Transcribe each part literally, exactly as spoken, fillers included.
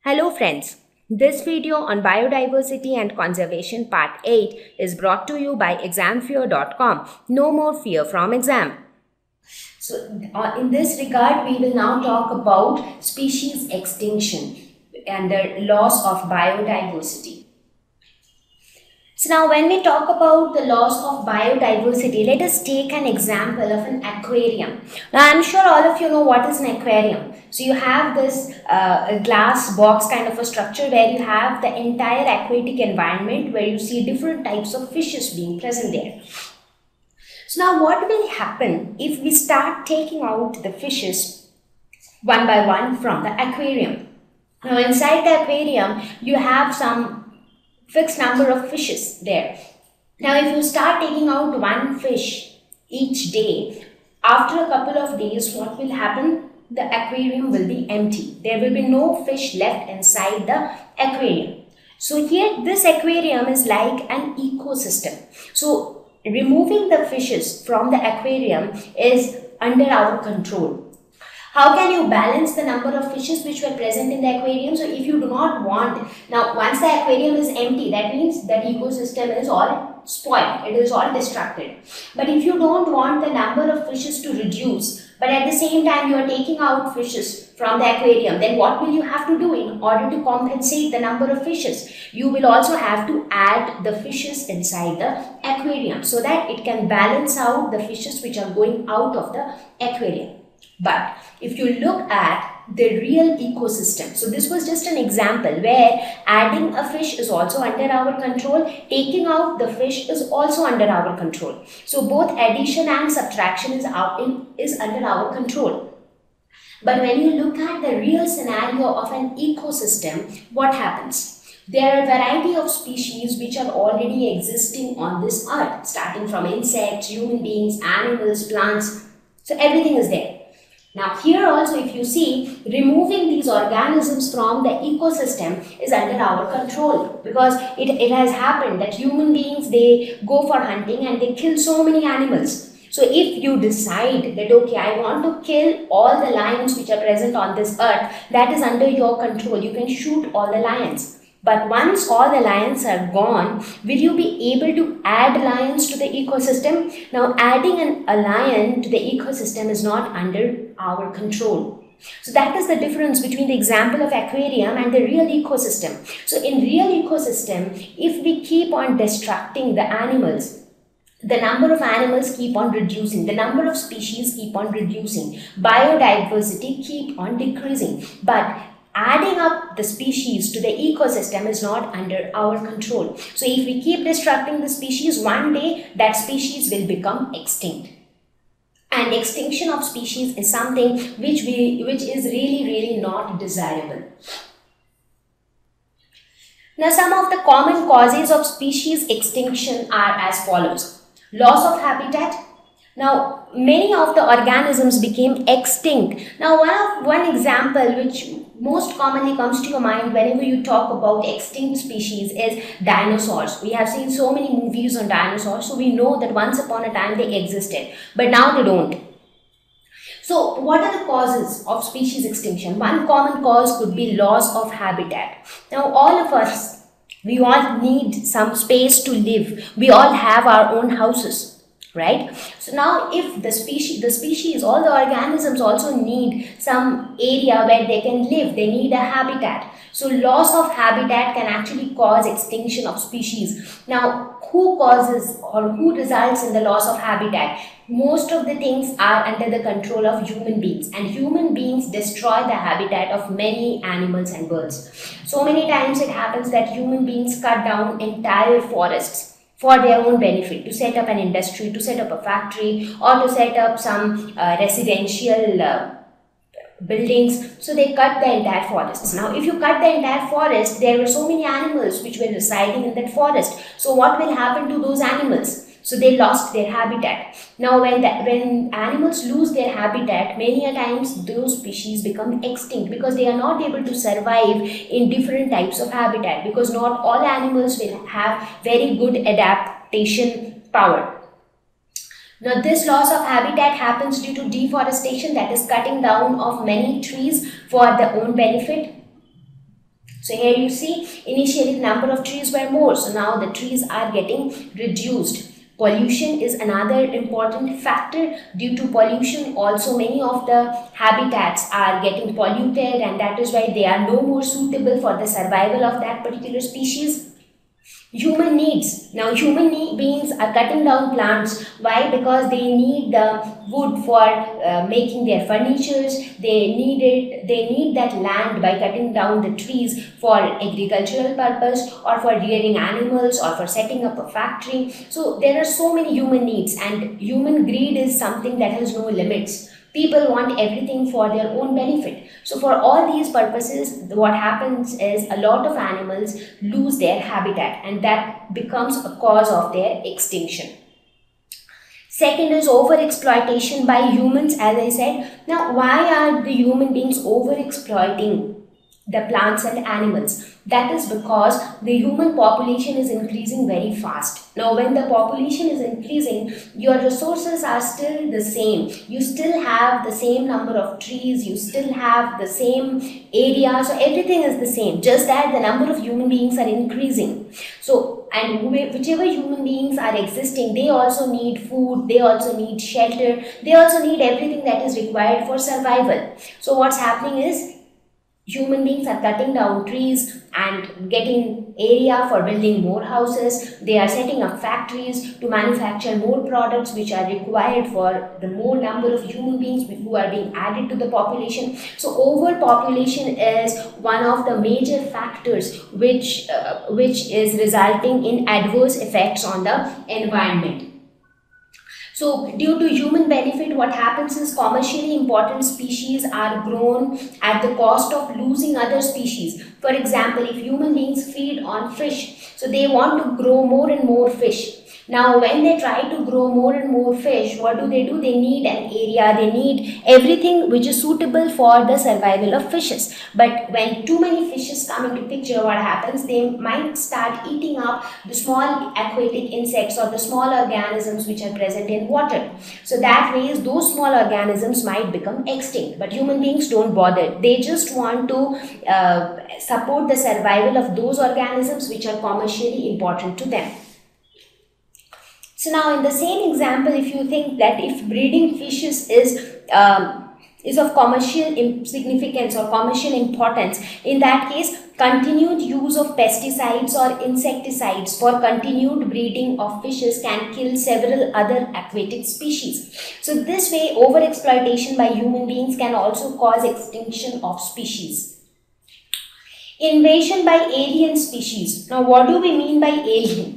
Hello friends, this video on biodiversity and conservation part eight is brought to you by exam fear dot com. No more fear from exam. So uh, in this regard, we will now talk about species extinction and the loss of biodiversity. So now when we talk about the loss of biodiversity, let us take an example of an aquarium. Now I'm sure all of you know what is an aquarium. So you have this uh, glass box kind of a structure where you have the entire aquatic environment where you see different types of fishes being present there. So now what will happen if we start taking out the fishes one by one from the aquarium? Now inside the aquarium you have some fixed number of fishes there. Now if you start taking out one fish each day, after a couple of days what will happen? The aquarium will be empty. There will be no fish left inside the aquarium. So here this aquarium is like an ecosystem. So removing the fishes from the aquarium is under our control. How can you balance the number of fishes which were present in the aquarium? So if you do not want, now once the aquarium is empty, that means that ecosystem is all spoiled, it is all destructed. But if you don't want the number of fishes to reduce, but at the same time you are taking out fishes from the aquarium, then what will you have to do in order to compensate the number of fishes? You will also have to add the fishes inside the aquarium so that it can balance out the fishes which are going out of the aquarium. But if you look at the real ecosystem, so this was just an example where adding a fish is also under our control, taking out the fish is also under our control. So both addition and subtraction is, out in, is under our control. But when you look at the real scenario of an ecosystem, what happens? There are a variety of species which are already existing on this earth, starting from insects, human beings, animals, plants, so everything is there. Now here also if you see, removing these organisms from the ecosystem is under our control, because it, it has happened that human beings, they go for hunting and they kill so many animals. So if you decide that okay, I want to kill all the lions which are present on this earth, that is under your control. You can shoot all the lions. But once all the lions are gone, will you be able to add lions to the ecosystem? Now adding an, a lion to the ecosystem is not under our control. So that is the difference between the example of aquarium and the real ecosystem. So in real ecosystem, if we keep on destructing the animals, the number of animals keep on reducing, the number of species keep on reducing, biodiversity keep on decreasing. But adding up the species to the ecosystem is not under our control. So if we keep destructing the species, one day that species will become extinct. And extinction of species is something which we which is really really not desirable. Now some of the common causes of species extinction are as follows. Loss of habitat. Now many of the organisms became extinct. Now one of one example which most commonly comes to your mind whenever you talk about extinct species is dinosaurs. We have seen so many movies on dinosaurs, so we know that once upon a time they existed, but now they don't. So what are the causes of species extinction? One common cause could be loss of habitat. Now all of us, we all need some space to live. We all have our own houses. Right? So now if the species, the species, all the organisms also need some area where they can live, they need a habitat. So loss of habitat can actually cause extinction of species. Now who causes or who results in the loss of habitat? Most of the things are under the control of human beings, and human beings destroy the habitat of many animals and birds. So many times it happens that human beings cut down entire forests for their own benefit, to set up an industry, to set up a factory, or to set up some uh, residential uh, buildings. So they cut the entire forests. Now if you cut the entire forest, there were so many animals which were residing in that forest. So what will happen to those animals? So they lost their habitat. Now when, the, when animals lose their habitat, many a times those species become extinct because they are not able to survive in different types of habitat, because not all animals will have very good adaptation power. Now this loss of habitat happens due to deforestation, that is cutting down of many trees for their own benefit. So here you see, initially the number of trees were more, so now the trees are getting reduced. Pollution is another important factor. Due to pollution, also many of the habitats are getting polluted, and that is why they are no more suitable for the survival of that particular species. Human needs. Now human need, beings are cutting down plants. Why? Because they need the wood for uh, making their furnitures. They need it, they need that land by cutting down the trees for agricultural purpose, or for rearing animals, or for setting up a factory. So there are so many human needs, and human greed is something that has no limits. People want everything for their own benefit. So for all these purposes, what happens is a lot of animals lose their habitat, and that becomes a cause of their extinction. Second is overexploitation by humans, as I said. Now, why are the human beings overexploiting the plants and animals? That is because the human population is increasing very fast. Now, when the population is increasing, your resources are still the same. You still have the same number of trees, you still have the same area, so everything is the same, just that the number of human beings are increasing. So, and whichever human beings are existing, they also need food, they also need shelter, they also need everything that is required for survival. So what's happening is, human beings are cutting down trees and getting area for building more houses. They are setting up factories to manufacture more products which are required for the more number of human beings who are being added to the population. So overpopulation is one of the major factors which, uh, which is resulting in adverse effects on the environment. So due to human benefit, what happens is commercially important species are grown at the cost of losing other species. For example, if human beings feed on fish, so they want to grow more and more fish. Now, when they try to grow more and more fish, what do they do? They need an area, they need everything which is suitable for the survival of fishes. But when too many fishes come into picture, what happens? They might start eating up the small aquatic insects or the small organisms which are present in water. So that way, those small organisms might become extinct. But human beings don't bother. They just want to uh, support the survival of those organisms which are commercially important to them. So now in the same example, if you think that if breeding fishes is um, is of commercial significance or commercial importance, in that case, continued use of pesticides or insecticides for continued breeding of fishes can kill several other aquatic species. So this way, overexploitation by human beings can also cause extinction of species. Invasion by alien species. Now what do we mean by alien?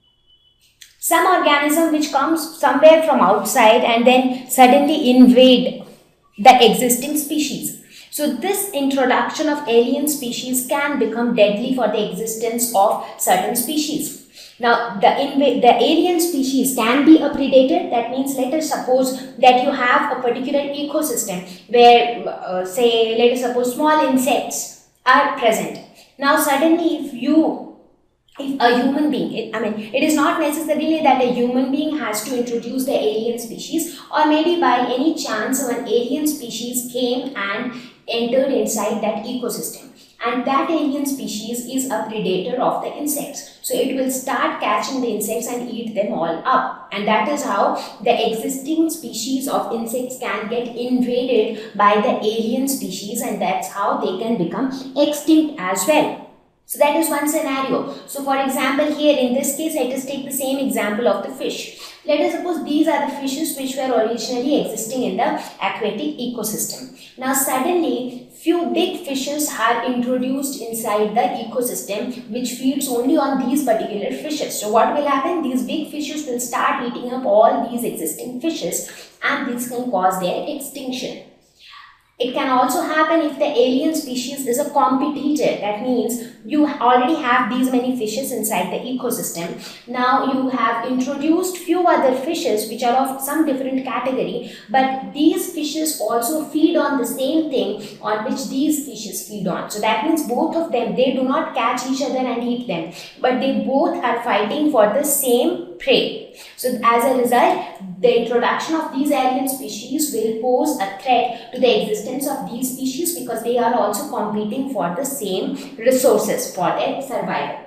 Some organism which comes somewhere from outside and then suddenly invade the existing species. So this introduction of alien species can become deadly for the existence of certain species. Now the, the alien species can be a predator. That means, let us suppose that you have a particular ecosystem where uh, say let us suppose small insects are present. Now suddenly if you If a human being, it, I mean, it is not necessarily that a human being has to introduce the alien species, or maybe by any chance an alien species came and entered inside that ecosystem, and that alien species is a predator of the insects. So it will start catching the insects and eat them all up, and that is how the existing species of insects can get invaded by the alien species, and that's how they can become extinct as well. So that is one scenario. So for example, here in this case, let us take the same example of the fish. Let us suppose these are the fishes which were originally existing in the aquatic ecosystem. Now suddenly, few big fishes are introduced inside the ecosystem which feeds only on these particular fishes. So what will happen? These big fishes will start eating up all these existing fishes, and this can cause their extinction. It can also happen if the alien species is a competitor. That means you already have these many fishes inside the ecosystem. Now you have introduced few other fishes which are of some different category, but these fishes also feed on the same thing on which these fishes feed on. So that means both of them, they do not catch each other and eat them, but they both are fighting for the same prey. So as a result, the introduction of these alien species will pose a threat to the existence of these species because they are also competing for the same resources for their survival.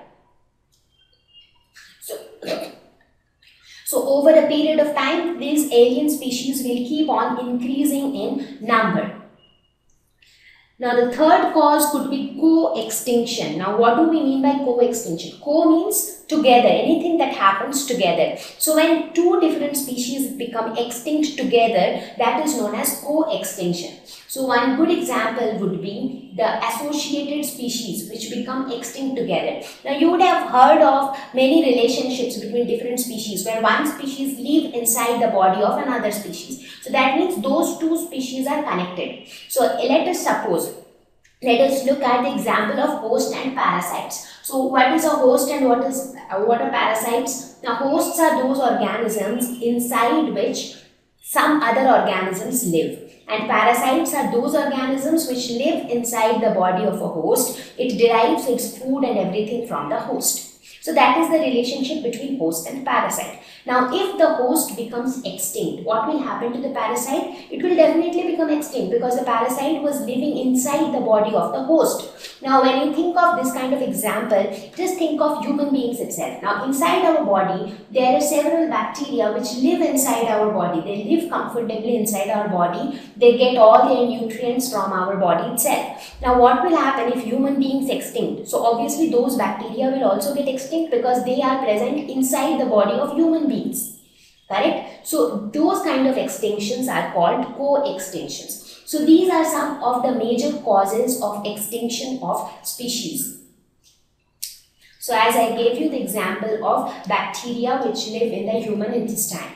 So, so over a period of time, these alien species will keep on increasing in number. Now the third cause could be co-extinction. Now what do we mean by co-extinction? Co means together, anything that happens together. So when two different species become extinct together, that is known as co-extinction. So one good example would be the associated species which become extinct together. Now you would have heard of many relationships between different species where one species live inside the body of another species. So that means those two species are connected. So let us suppose, let us look at the example of host and parasites. So what is a host and what is uh, what are parasites? Now hosts are those organisms inside which some other organisms live. And parasites are those organisms which live inside the body of a host. It derives its food and everything from the host. So that is the relationship between host and parasite. Now if the host becomes extinct, what will happen to the parasite? It will definitely become extinct because the parasite was living inside the body of the host. Now when you think of this kind of example, just think of human beings itself. Now inside our body, there are several bacteria which live inside our body. They live comfortably inside our body. They get all their nutrients from our body itself. Now what will happen if human beings extinct? So obviously those bacteria will also get extinct because they are present inside the body of human beings. Correct? So those kind of extinctions are called co-extinctions. So these are some of the major causes of extinction of species. So as I gave you the example of bacteria which live in the human intestine.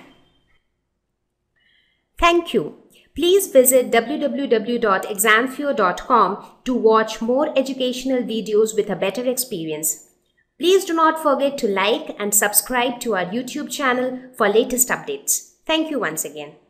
Thank you. Please visit w w w dot exam fear dot com to watch more educational videos with a better experience. Please do not forget to like and subscribe to our YouTube channel for latest updates. Thank you once again.